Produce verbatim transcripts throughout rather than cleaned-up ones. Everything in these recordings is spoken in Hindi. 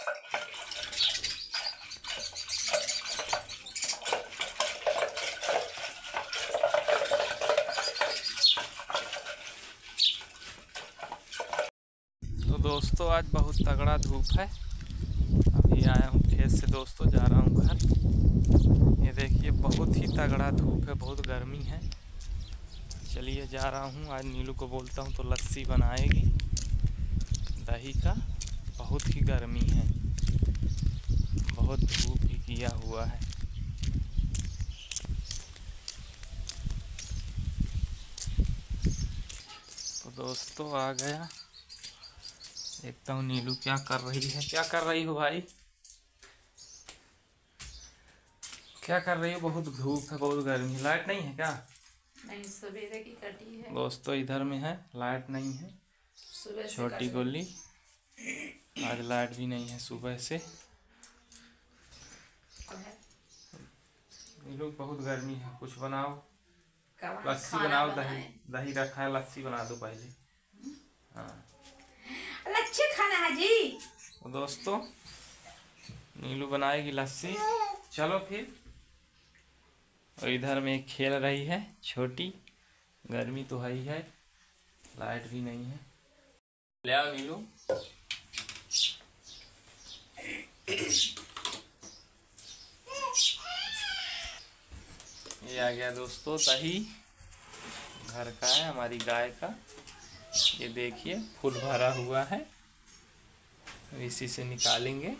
तो दोस्तों आज बहुत तगड़ा धूप है। अभी आया हूँ खेत से दोस्तों, जा रहा हूँ घर। ये देखिए बहुत ही तगड़ा धूप है, बहुत गर्मी है। चलिए जा रहा हूँ। आज नीलू को बोलता हूँ तो लस्सी बनाएगी दही का। बहुत ही गर्मी है, बहुत धूप भी किया हुआ है। तो दोस्तों आ गया, देखता हूँ नीलू क्या कर रही है। क्या कर रही हो भाई, क्या कर रही हो? बहुत धूप है, बहुत गर्मी। लाइट नहीं है क्या? नहीं, सवेरे की कटी है दोस्तों इधर में है, लाइट नहीं है। सुबह से छोटी गोली, आज लाइट भी नहीं है सुबह से। नीलू बहुत गर्मी है, कुछ बनाओ, लस्सी बनाओ। दही दही रखा है, लस्सी बना दो पहले। हाँ लच्छी खाना है जी। तो दोस्तों नीलू बनाएगी लस्सी। चलो फिर। और इधर में खेल रही है छोटी, गर्मी तो है ही है, लाइट भी नहीं है। ले आओ नीलू। ये आ गया दोस्तों दही, घर का है, हमारी गाय का। ये देखिए फुल भरा हुआ है, इसी से निकालेंगे।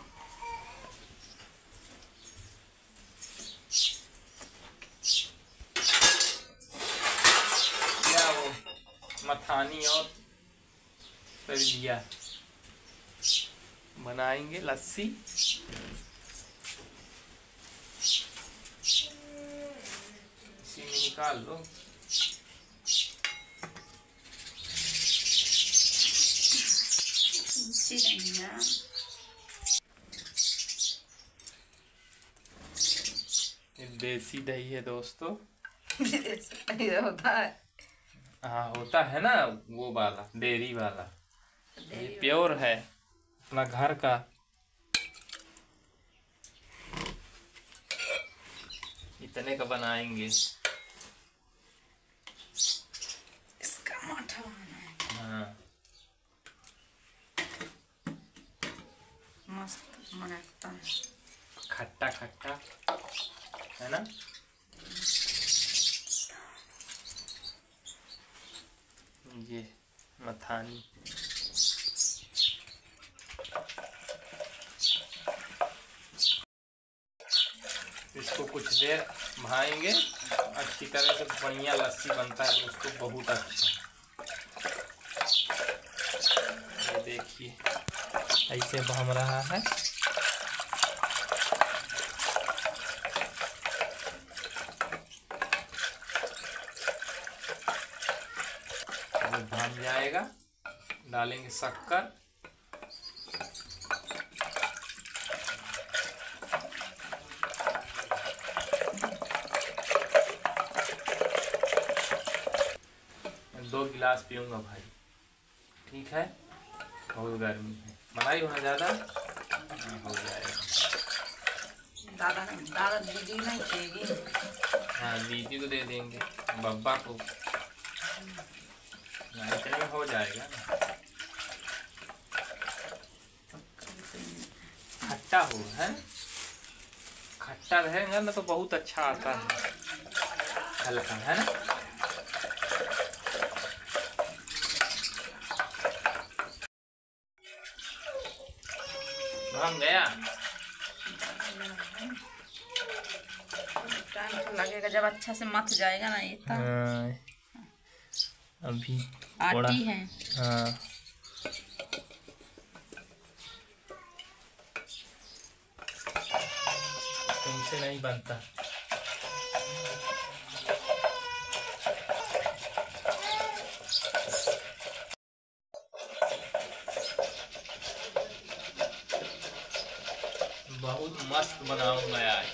क्या वो मथानी और तरबिया बनाएंगे लस्सी। इसी में निकाल लो। ये देसी दही है दोस्तों। होता है। हाँ होता है ना, वो वाला डेयरी वाला। ये प्योर है, अपना घर का। इतने का बनाएंगे। इसका माठा बनाना है। हाँ मस्त बनाता है, खट्टा खट्टा है ना। ये मथानी। इसको कुछ देर भाएंगे, अच्छी तरह से बढ़िया लस्सी बनता है दोस्तों, बहुत अच्छा। ये देखिए ऐसे भम रहा है। भम जाएगा, डालेंगे शक्कर। दो गिलास पीऊंगा भाई, ठीक है। बहुत गर्मी है, मलाई होना ज़्यादा हो जाएगा। दादा नहीं, दादा दीदी नहीं चाहिए। हाँ दीदी को दे देंगे, बब्बा को। इतने में हो जाएगा ना। खट्टा हो है, खट्टा रहेगा ना तो बहुत अच्छा आता है, हल्का है ना। हम गया टाइम तो लगेगा, जब अच्छा से मथ जाएगा ना ये तो। अभी आटी है। हाँ तुमसे नहीं बनता। बहुत मस्त बनाऊंगा आज।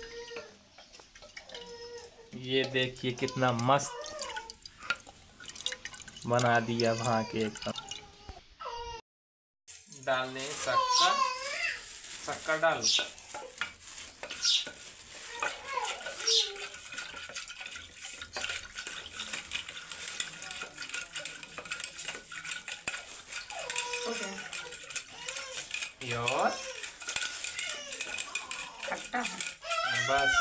ये देखिए कितना मस्त बना दिया वहाँ के एकदम। डालने शक्कर, शक्कर डाल। और खट्टा है बस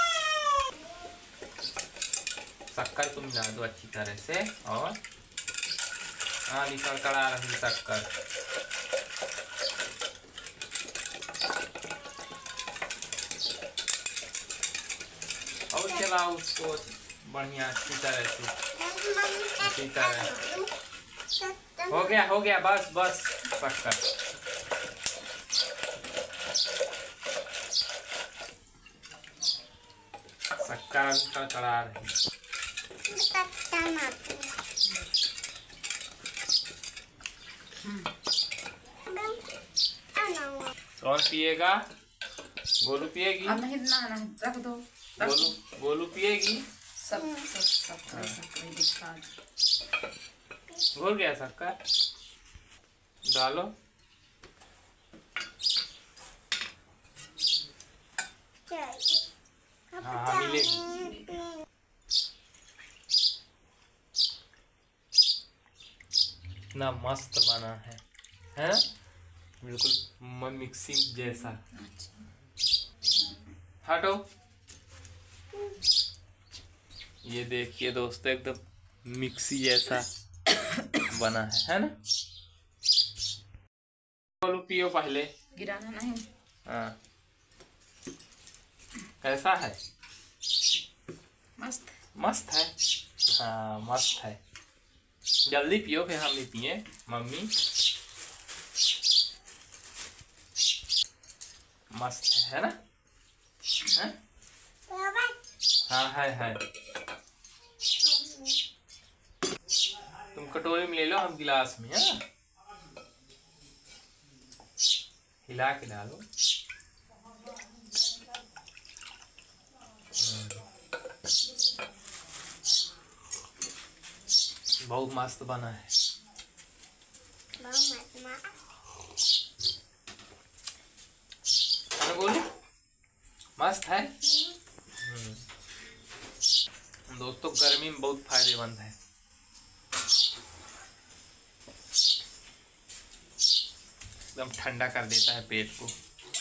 शक्कर को मिला दो अच्छी तरह से। और हाँ निकल कर आ रही शक्कर। और चलाओ उसको बढ़िया अच्छी तरह से, अच्छी तरह। हो गया हो गया बस बस शक्कर। शक्कर कड़कड़ा रही। कौन पिएगा? गोलू पिएगी? अब नहीं ना ना रख दो। गोलू गोलू पिएगी? सब सब सब सब दिखा हो गया शक्कर डालो। हाँ हाँ मिलेगी। इतना मस्त बना है, हैं? बिल्कुल मिक्सिंग जैसा। हटो। ये देखिए दोस्तों एकदम मिक्सी जैसा बना है, है ना? बोलो पियो पहले। गिराना नहीं। हाँ कैसा है? मस्त मस्त है। हाँ मस्त है। जल्दी पियो फिर हम भी पिए। मम्मी मस्त है, है ना? है? हाँ है है। तुम कटोरी में ले लो, हम गिलास में। है हिला के डालो। बहुत मस्त बना है। बोले मस्त है। दोस्तों गर्मी में बहुत फायदेमंद है। एकदम ठंडा कर देता है पेट को।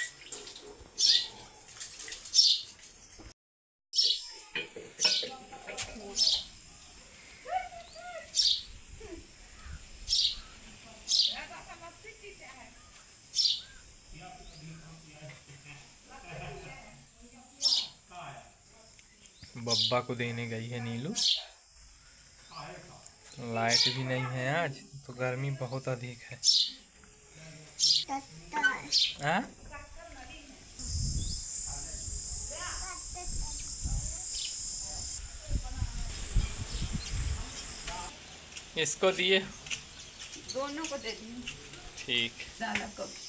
बब्बा को देने गई है नीलू। लाइट भी नहीं है आज, तो गर्मी बहुत अधिक है। आ? इसको दिए, दोनों को दे दिए। ठीक। दादा को